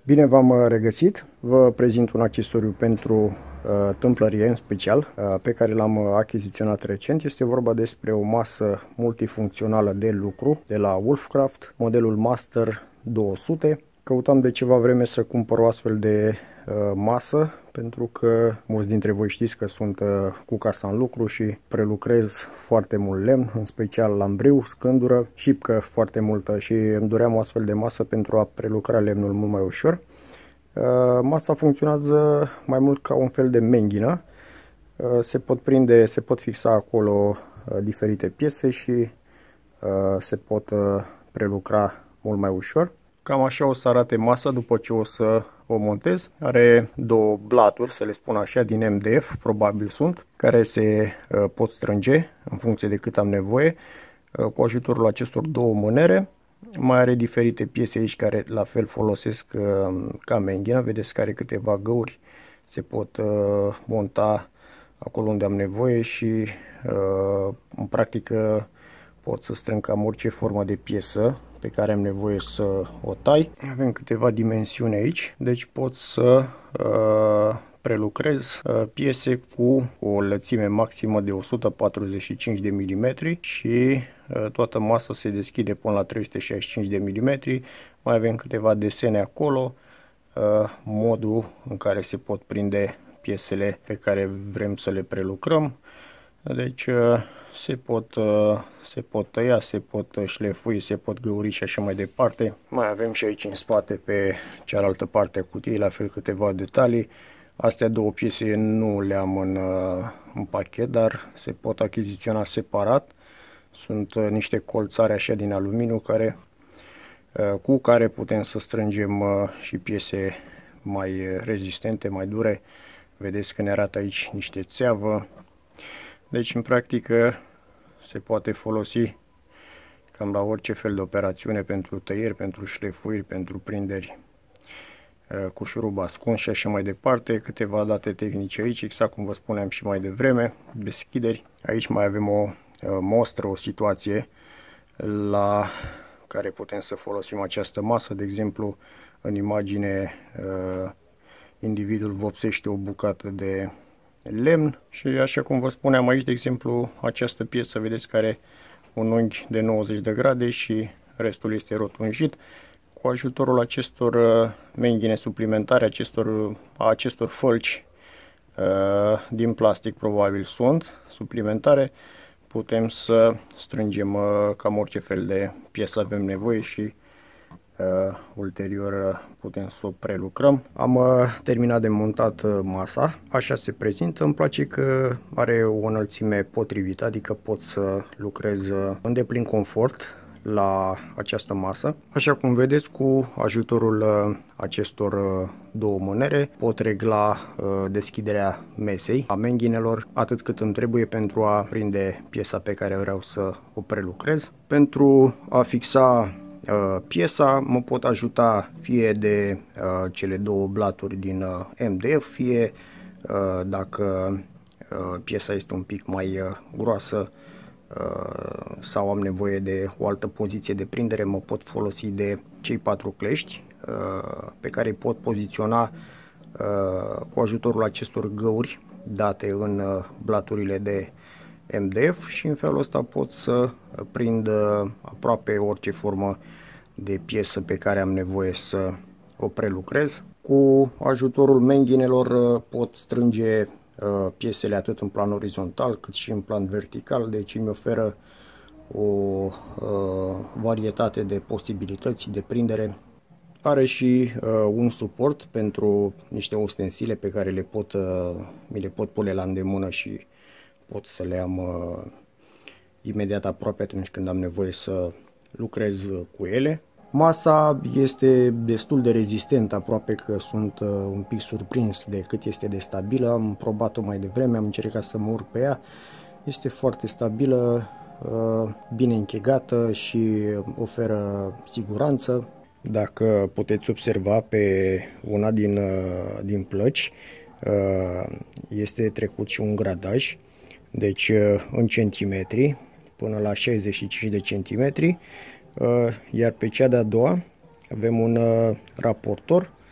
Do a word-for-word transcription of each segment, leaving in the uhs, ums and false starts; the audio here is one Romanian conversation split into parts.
Bine v-am regăsit! Vă prezint un accesoriu pentru uh, tâmplărie în special, uh, pe care l-am achiziționat recent. Este vorba despre o masă multifuncțională de lucru de la Wolfcraft, modelul Master două sute. Căutam de ceva vreme să cumpăr o astfel de uh, masă, pentru că mulți dintre voi știți că sunt uh, cu casa în lucru și prelucrez foarte mult lemn, în special lambriu, scândură, șipcă foarte multă, și îmi doream o astfel de masă pentru a prelucra lemnul mult mai ușor. Uh, masa funcționează mai mult ca un fel de menghină. Uh, se pot prinde, se pot fixa acolo uh, diferite piese și uh, se pot uh, prelucra mult mai ușor. Cam așa o să arate masa după ce o să o montez. Are două blaturi, să le spun așa, din M D F, probabil sunt, care se uh, pot strânge în funcție de cât am nevoie. Uh, cu ajutorul acestor două mânere. Mai are diferite piese aici care la fel folosesc uh, ca menghină. Vedeți că are câteva găuri. Se pot uh, monta acolo unde am nevoie și uh, în practică pot să strâng cam orice formă de piesă pe care am nevoie să o tai. Avem câteva dimensiuni aici, deci pot să uh, prelucrez uh, piese cu o lățime maximă de o sută patruzeci și cinci de milimetri și uh, toată masa se deschide până la trei sute șaizeci și cinci de milimetri. Mai avem câteva desene acolo, uh, modul în care se pot prinde piesele pe care vrem să le prelucrăm. Deci uh, se pot, uh, se pot tăia, se pot șlefui, se pot găuri și așa mai departe. Mai avem și aici în spate, pe cealaltă parte a cutiei, la fel câteva detalii. Astea două piese nu le am în, uh, în pachet, dar se pot achiziționa separat. Sunt uh, niște colțare așa din aluminiu care, uh, cu care putem să strângem uh, și piese mai rezistente, mai dure. Vedeți că ne arată aici niște țeavă. Deci, în practică, se poate folosi cam la orice fel de operațiune, pentru tăieri, pentru șlefuiri, pentru prinderi cu șurub ascuns și așa mai departe. Câteva date tehnice aici, exact cum vă spuneam și mai devreme, deschideri. Aici mai avem o mostră, o situație la care putem să folosim această masă. De exemplu, în imagine, individul vopsește o bucată de lemn și, așa cum vă spuneam aici, de exemplu, această piesă, vedeți că are un unghi de nouăzeci de grade și restul este rotunjit. Cu ajutorul acestor menghine suplimentare, acestor, acestor fălci uh, din plastic, probabil sunt suplimentare, putem să strângem uh, cam orice fel de piesă avem nevoie și Uh, ulterior uh, putem să o prelucrăm. Am uh, terminat de montat uh, masa, așa se prezintă. Îmi place că are o înălțime potrivită, adică pot să lucrez uh, în deplin confort la această masă. Așa cum vedeți, cu ajutorul uh, acestor uh, două mânere pot regla uh, deschiderea mesei, a menghinelor, atât cât îmi trebuie pentru a prinde piesa pe care vreau să o prelucrez. Pentru a fixa piesa mă pot ajuta fie de uh, cele două blaturi din uh, M D F, fie uh, dacă uh, piesa este un pic mai uh, groasă uh, sau am nevoie de o altă poziție de prindere, mă pot folosi de cei patru clești uh, pe care îi pot poziționa uh, cu ajutorul acestor găuri date în uh, blaturile de M D F și în felul ăsta pot să prind aproape orice formă de piesă pe care am nevoie să o prelucrez. Cu ajutorul menghinelor pot strânge piesele atât în plan orizontal cât și în plan vertical, deci îmi oferă o varietate de posibilități de prindere. Are și un suport pentru niște ustensile pe care le pot, mi le pot pune la îndemână și pot să le am uh, imediat aproape atunci când am nevoie să lucrez cu ele. Masa este destul de rezistentă, aproape că sunt uh, un pic surprins de cât este de stabilă. Am probat-o mai devreme, am încercat să mă urc pe ea. Este foarte stabilă, uh, bine închegată și oferă siguranță. Dacă puteți observa pe una din, uh, din plăci, uh, este trecut și un gradaj. Deci în centimetri până la șaizeci și cinci de centimetri, iar pe cea de-a doua avem un raportor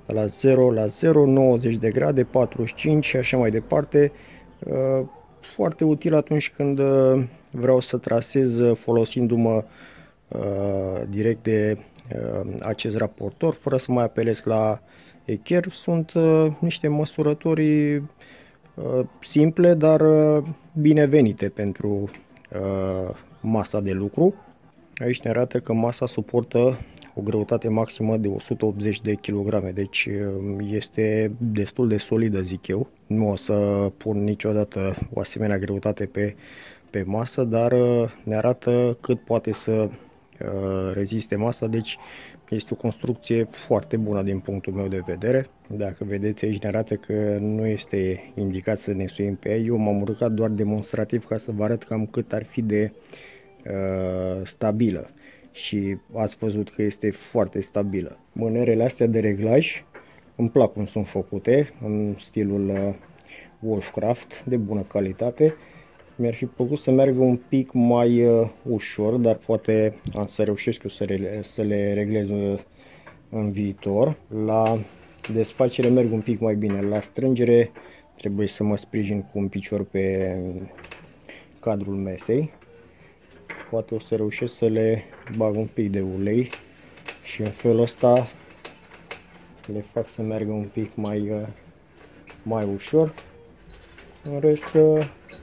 la zero la zero, nouăzeci de grade, patruzeci și cinci și așa mai departe. Foarte util atunci când vreau să trasez folosindu-mă direct de acest raportor, fără să mai apelez la echer. Sunt niște măsurători simple, dar binevenite pentru masa de lucru. Aici ne arată că masa suportă o greutate maximă de o sută optzeci de kilograme, deci este destul de solidă, zic eu. Nu o să pun niciodată o asemenea greutate pe, pe masă, dar ne arată cât poate să reziste masa, deci este o construcție foarte bună din punctul meu de vedere. Dacă vedeți aici ne arată că nu este indicat să ne suim pe ea. Eu m-am urcat doar demonstrativ ca să vă arăt cam cât ar fi de uh, stabilă. Și ați văzut că este foarte stabilă. Mânerele astea de reglaj îmi plac cum sunt făcute, în stilul uh, Wolfcraft, de bună calitate. Mi-ar fi plăcut să meargă un pic mai uh, ușor, dar poate am să reușesc eu să, re să le reglez uh, în viitor. La desfacere merg un pic mai bine, la strângere trebuie să mă sprijin cu un picior pe cadrul mesei. Poate o să reușesc să le bag un pic de ulei și în felul ăsta le fac să meargă un pic mai, uh, mai ușor. În rest, uh,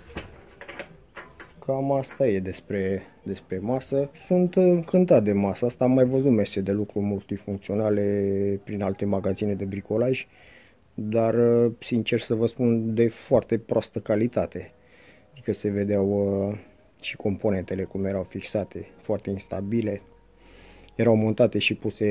cam asta e despre, despre masă. Sunt încântat de masă asta. Am mai văzut mese de lucru multifuncționale prin alte magazine de bricolaj, dar sincer să vă spun, de foarte proastă calitate. Adică se vedeau uh, și componentele cum erau fixate, foarte instabile. Erau montate și puse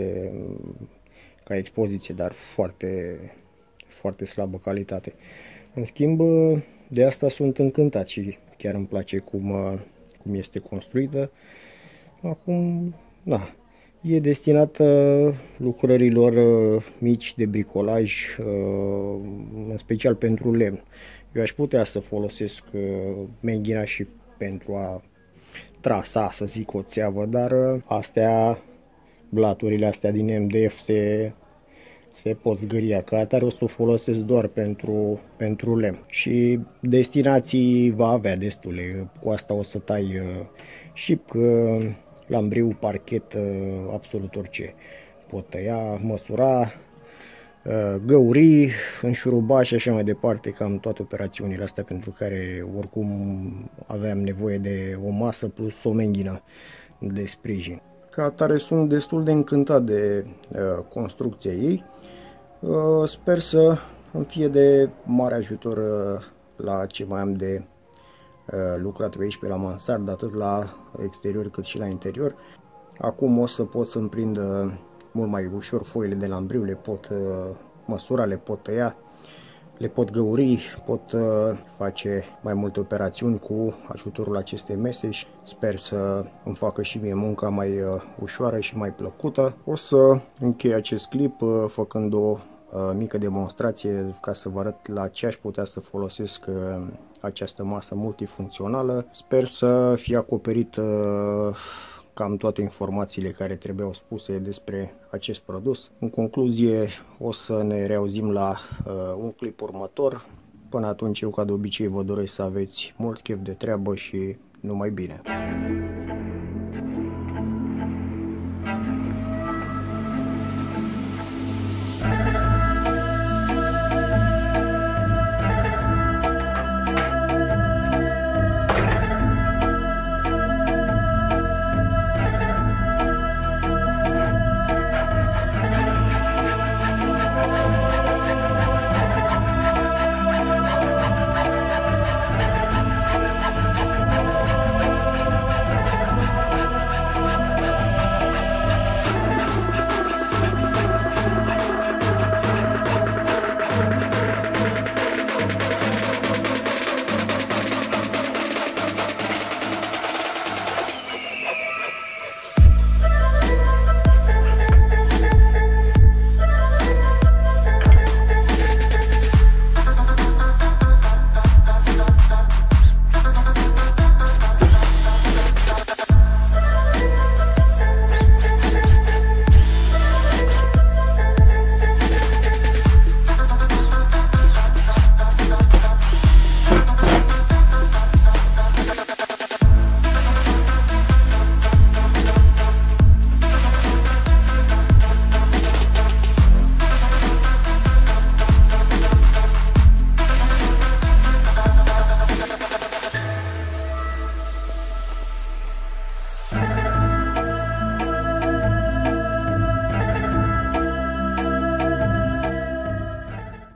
ca expoziție, dar foarte, foarte slabă calitate. În schimb, de asta sunt încântat și chiar îmi place cum, cum este construită. Acum, da, e destinată lucrărilor mici de bricolaj, în special pentru lemn. Eu aș putea să folosesc menghina și pentru a trasa, să zic, o țeavă, dar astea, blaturile astea din M D F se se pot zgâria, ca atare o să o folosesc doar pentru, pentru lemn. Și destinații va avea destule, cu asta o să tai și că lambriu, parchet, absolut orice. Pot tăia, măsura, găuri, înșuruba și așa mai departe, cam toate operațiunile astea pentru care oricum aveam nevoie de o masă plus o menghină de sprijin. Ca atare sunt destul de încântat de uh, construcția ei. Uh, sper să îmi fie de mare ajutor uh, la ce mai am de uh, lucrat pe aici pe la mansardă, atât la exterior cât și la interior. Acum o să pot să-mi prind uh, mult mai ușor foile de lambriu, le pot uh, măsura, le pot tăia, le pot găuri, pot uh, face mai multe operațiuni cu ajutorul acestei mese și sper să îmi facă și mie munca mai uh, ușoară și mai plăcută. O să închei acest clip uh, făcând o uh, mică demonstrație ca să vă arăt la ce aș putea să folosesc uh, această masă multifuncțională. Sper să fie acoperit uh, cam toate informațiile care trebuiau spuse despre acest produs. În concluzie, o să ne reauzim la uh, un clip următor. Până atunci, eu ca de obicei vă doresc să aveți mult chef de treabă și numai bine!